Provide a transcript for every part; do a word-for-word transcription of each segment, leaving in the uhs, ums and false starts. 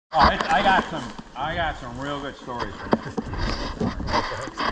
Oh, it's, I got some. I got some real good stories for this.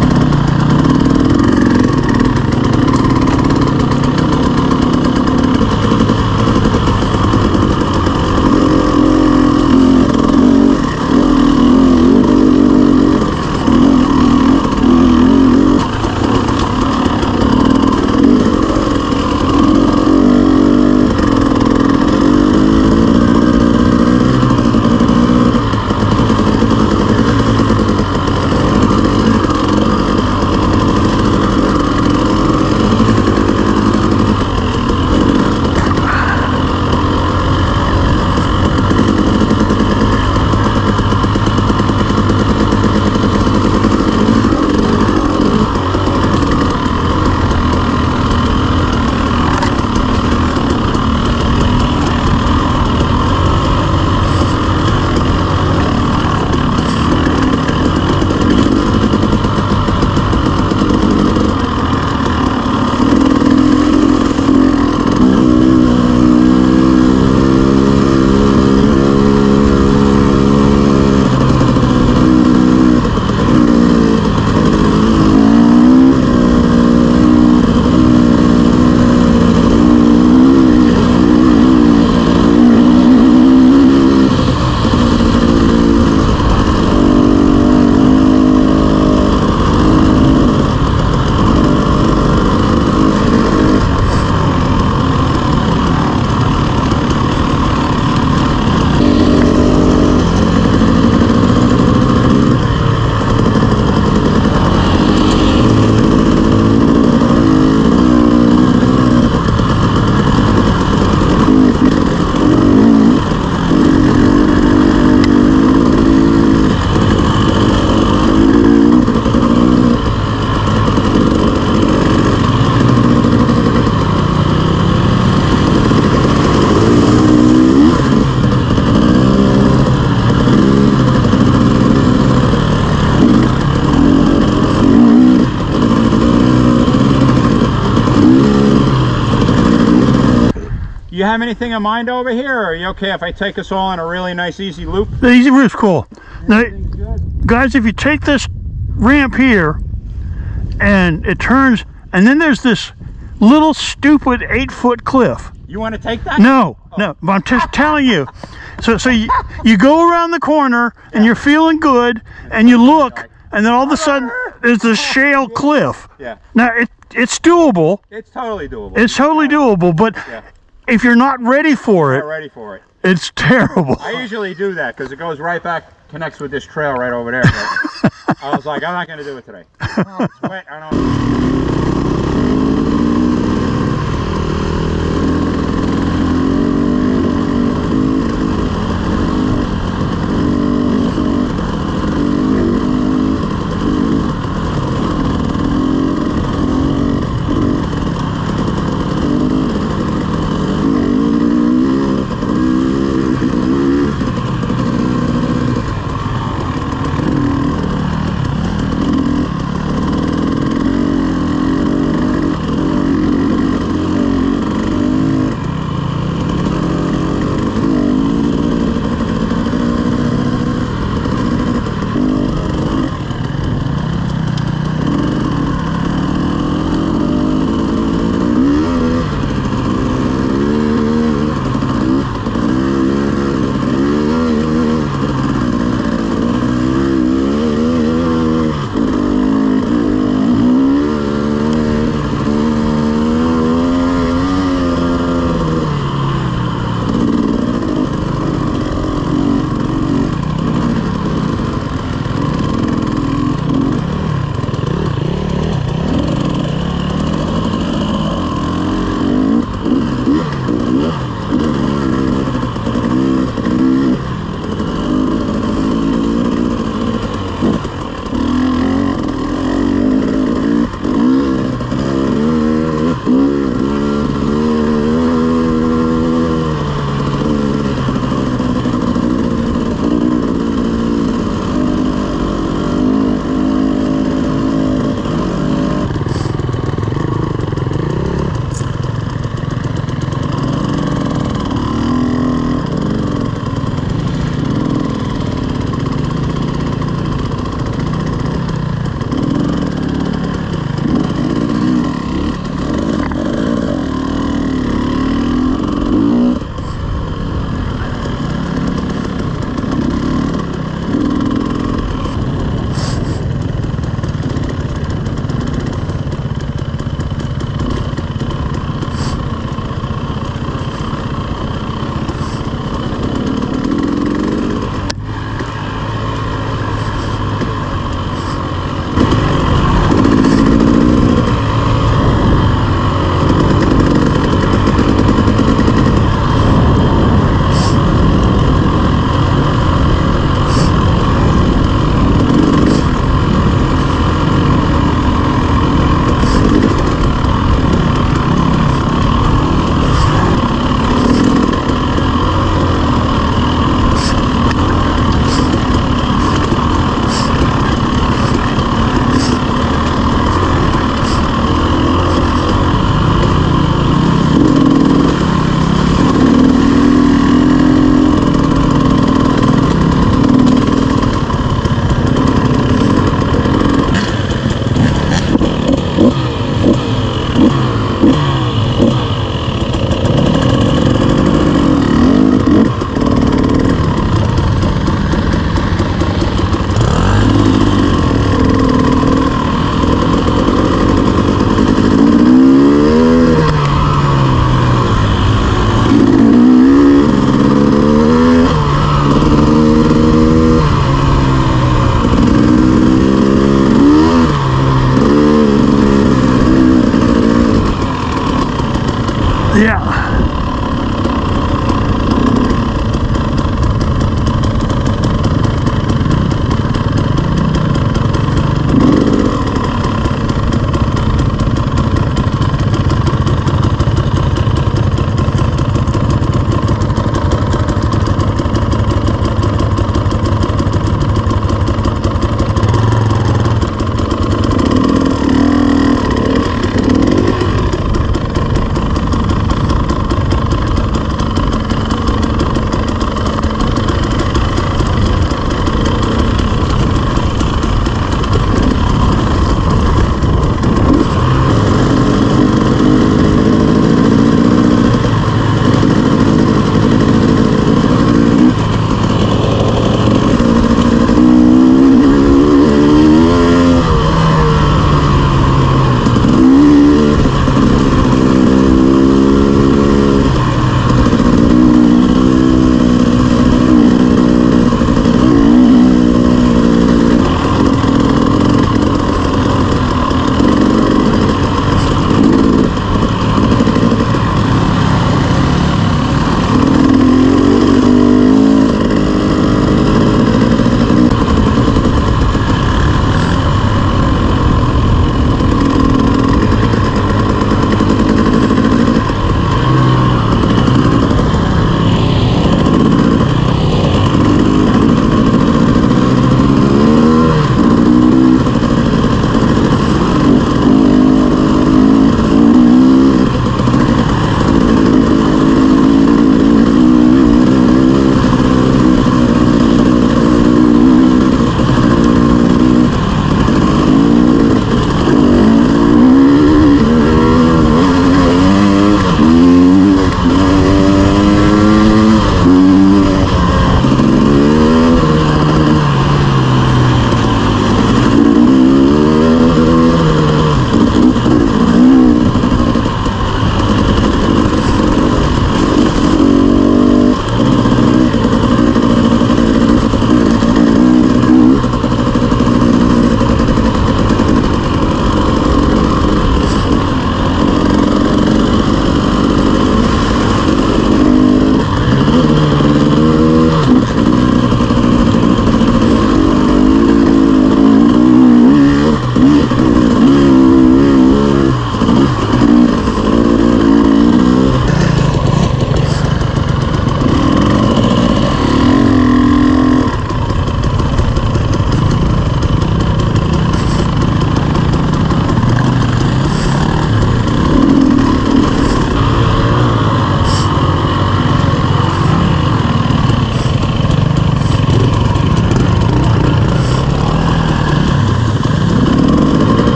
You have anything in mind over here, or are you okay if I take us all on a really nice easy loop? The easy loop's cool. Now, guys, if you take this ramp here and it turns, and then there's this little stupid eight foot cliff. You want to take that? No, oh. no, but I'm just telling you. So, so you, you go around the corner and you're feeling good, and you look, and then all of a sudden there's this shale cliff. Yeah. Now it it's doable. It's totally doable. It's totally doable, but yeah. if you're not ready for it, not ready for it. It's terrible. I usually do that because it goes right back, connects with this trail right over there. But I was like, I'm not going to do it today. Oh, it's wet. I don't.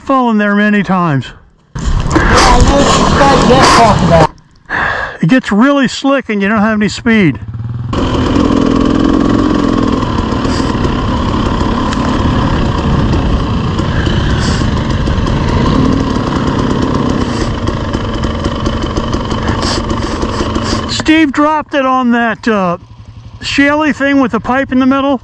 fallen there many times. Yeah, I know what you talking about. It gets really slick and you don't have any speed. Steve dropped it on that uh, shaly thing with the pipe in the middle.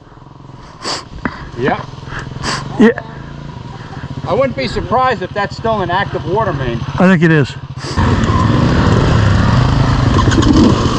Yep. Yeah, I wouldn't be surprised if that's still an active water main. I think it is.